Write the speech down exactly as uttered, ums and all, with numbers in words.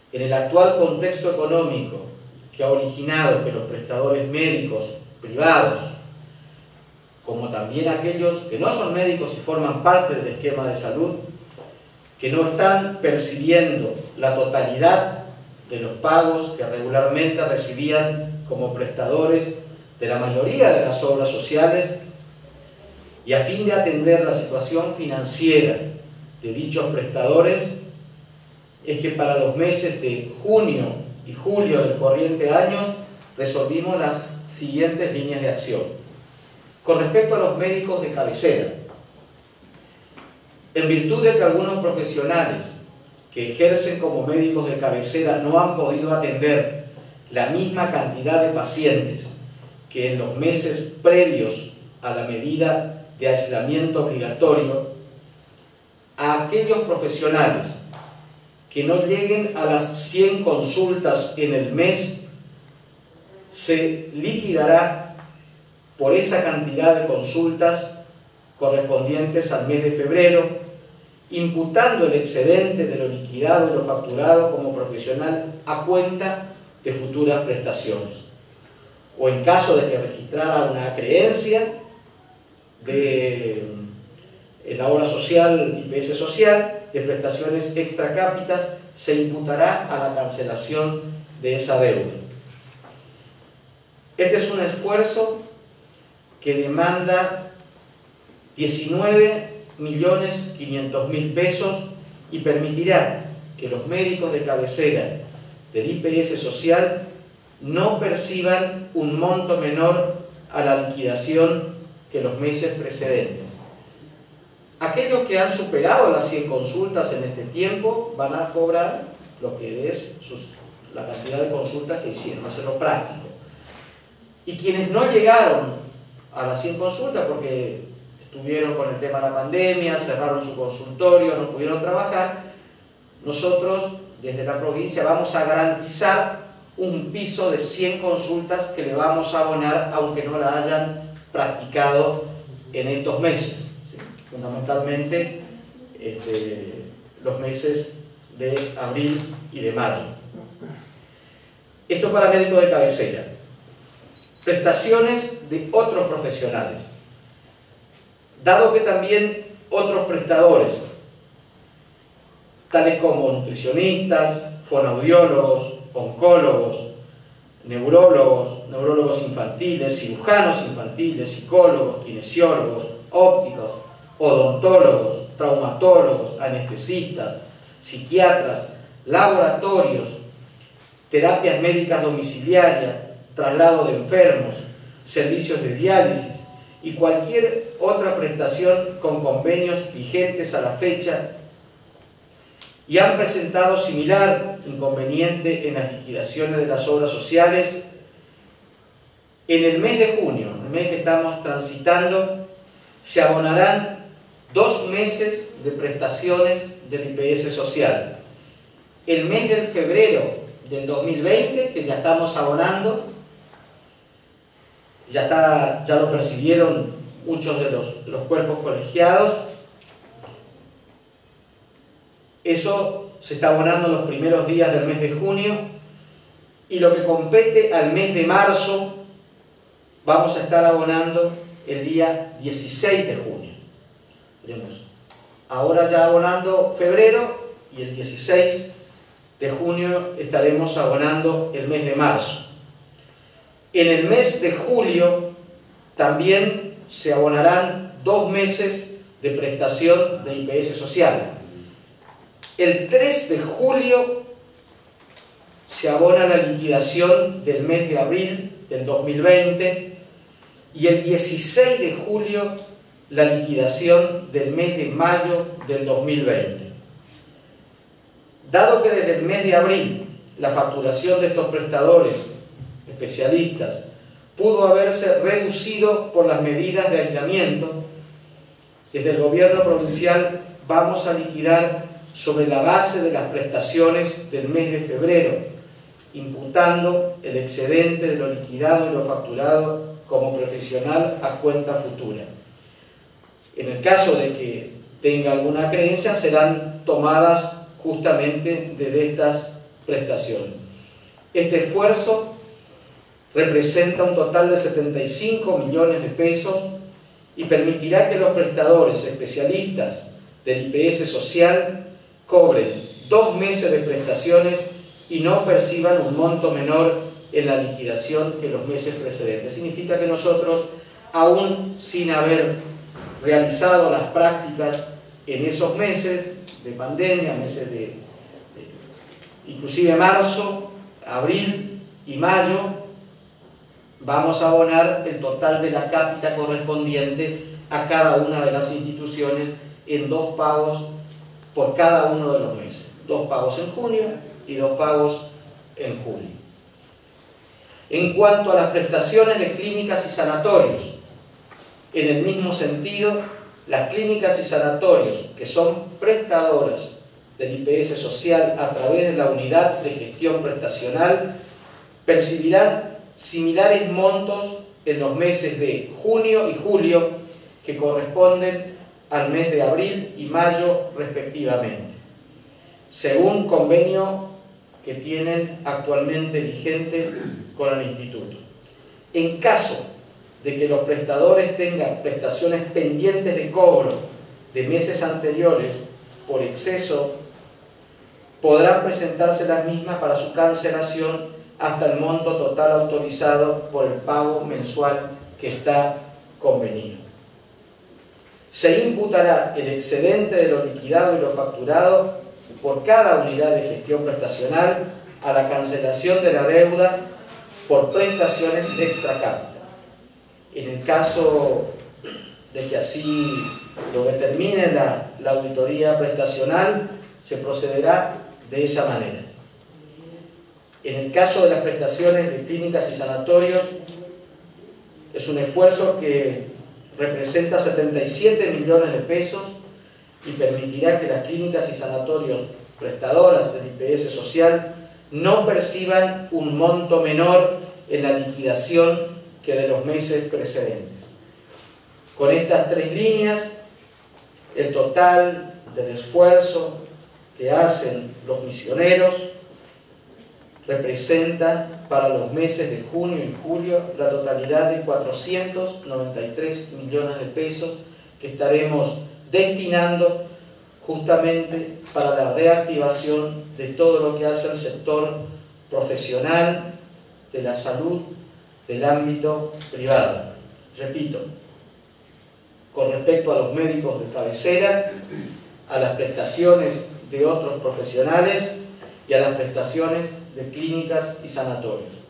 En el actual contexto económico que ha originado que los prestadores médicos privados, como también aquellos que no son médicos y forman parte del esquema de salud, que no están percibiendo la totalidad de los pagos que regularmente recibían como prestadores de la mayoría de las obras sociales, y a fin de atender la situación financiera de dichos prestadores, es que para los meses de junio y julio del corriente año resolvimos las siguientes líneas de acción. Con respecto a los médicos de cabecera, en virtud de que algunos profesionales que ejercen como médicos de cabecera no han podido atender la misma cantidad de pacientes que en los meses previos a la medida de aislamiento obligatorio, a aquellos profesionales que no lleguen a las cien consultas en el mes, se liquidará por esa cantidad de consultas correspondientes al mes de febrero, imputando el excedente de lo liquidado y lo facturado como profesional a cuenta de futuras prestaciones. O en caso de que registrara una creencia de en la obra social, I P S social, de prestaciones extra cápitas, se imputará a la cancelación de esa deuda. Este es un esfuerzo que demanda diecinueve millones quinientos mil pesos y permitirá que los médicos de cabecera del I P S social no perciban un monto menor a la liquidación que los meses precedentes. Aquellos que han superado las cien consultas en este tiempo van a cobrar lo que es sus, la cantidad de consultas que hicieron, hacerlo práctico. Y quienes no llegaron a las cien consultas porque estuvieron con el tema de la pandemia, cerraron su consultorio, no pudieron trabajar, nosotros desde la provincia vamos a garantizar un piso de cien consultas que le vamos a abonar aunque no la hayan practicado en estos meses. Fundamentalmente este, los meses de abril y de mayo. Esto para médicos de cabecera. Prestaciones de otros profesionales. Dado que también otros prestadores, tales como nutricionistas, fonoaudiólogos, oncólogos, neurólogos, neurólogos infantiles, cirujanos infantiles, psicólogos, kinesiólogos, ópticos, odontólogos, traumatólogos, anestesistas, psiquiatras, laboratorios, terapias médicas domiciliarias, traslado de enfermos, servicios de diálisis y cualquier otra prestación con convenios vigentes a la fecha, y han presentado similar inconveniente en las liquidaciones de las obras sociales, en el mes de junio, el mes que estamos transitando, se abonarán dos meses de prestaciones del I P S social. El mes de febrero del dos mil veinte, que ya estamos abonando, ya, está, ya lo percibieron muchos de los, los cuerpos colegiados, eso se está abonando los primeros días del mes de junio, y lo que compete al mes de marzo vamos a estar abonando el día dieciséis de junio. Tenemos ahora ya abonando febrero y el dieciséis de junio estaremos abonando el mes de marzo. En el mes de julio también se abonarán dos meses de prestación de I P S social. El tres de julio se abona la liquidación del mes de abril del dos mil veinte y el dieciséis de julio la liquidación del mes de mayo del dos mil veinte. Dado que desde el mes de abril la facturación de estos prestadores especialistas pudo haberse reducido por las medidas de aislamiento, desde el gobierno provincial vamos a liquidar sobre la base de las prestaciones del mes de febrero, imputando el excedente de lo liquidado y lo facturado como profesional a cuenta futura. En el caso de que tenga alguna creencia, serán tomadas justamente desde estas prestaciones. Este esfuerzo representa un total de setenta y cinco millones de pesos y permitirá que los prestadores especialistas del I P S social cobren dos meses de prestaciones y no perciban un monto menor en la liquidación que los meses precedentes. Significa que nosotros, aún sin haber realizado las prácticas en esos meses de pandemia, meses de, de inclusive marzo, abril y mayo, vamos a abonar el total de la cápita correspondiente a cada una de las instituciones en dos pagos por cada uno de los meses. Dos pagos en junio y dos pagos en julio. En cuanto a las prestaciones de clínicas y sanatorios, en el mismo sentido, las clínicas y sanatorios que son prestadoras del I P S social a través de la unidad de gestión prestacional percibirán similares montos en los meses de junio y julio que corresponden al mes de abril y mayo respectivamente, según convenio que tienen actualmente vigente con el Instituto. En caso de que los prestadores tengan prestaciones pendientes de cobro de meses anteriores por exceso, podrán presentarse las mismas para su cancelación hasta el monto total autorizado por el pago mensual que está convenido. Se imputará el excedente de lo liquidado y lo facturado por cada unidad de gestión prestacional a la cancelación de la deuda por prestaciones extra cápita. En el caso de que así lo determine la, la auditoría prestacional, se procederá de esa manera. En el caso de las prestaciones de clínicas y sanatorios, es un esfuerzo que representa setenta y siete millones de pesos y permitirá que las clínicas y sanatorios prestadoras del I P S social no perciban un monto menor en la liquidación que de los meses precedentes. Con estas tres líneas, el total del esfuerzo que hacen los misioneros representa para los meses de junio y julio la totalidad de cuatrocientos noventa y tres millones de pesos que estaremos destinando justamente para la reactivación de todo lo que hace el sector profesional de la salud del ámbito privado. Repito, con respecto a los médicos de cabecera, a las prestaciones de otros profesionales y a las prestaciones de clínicas y sanatorios.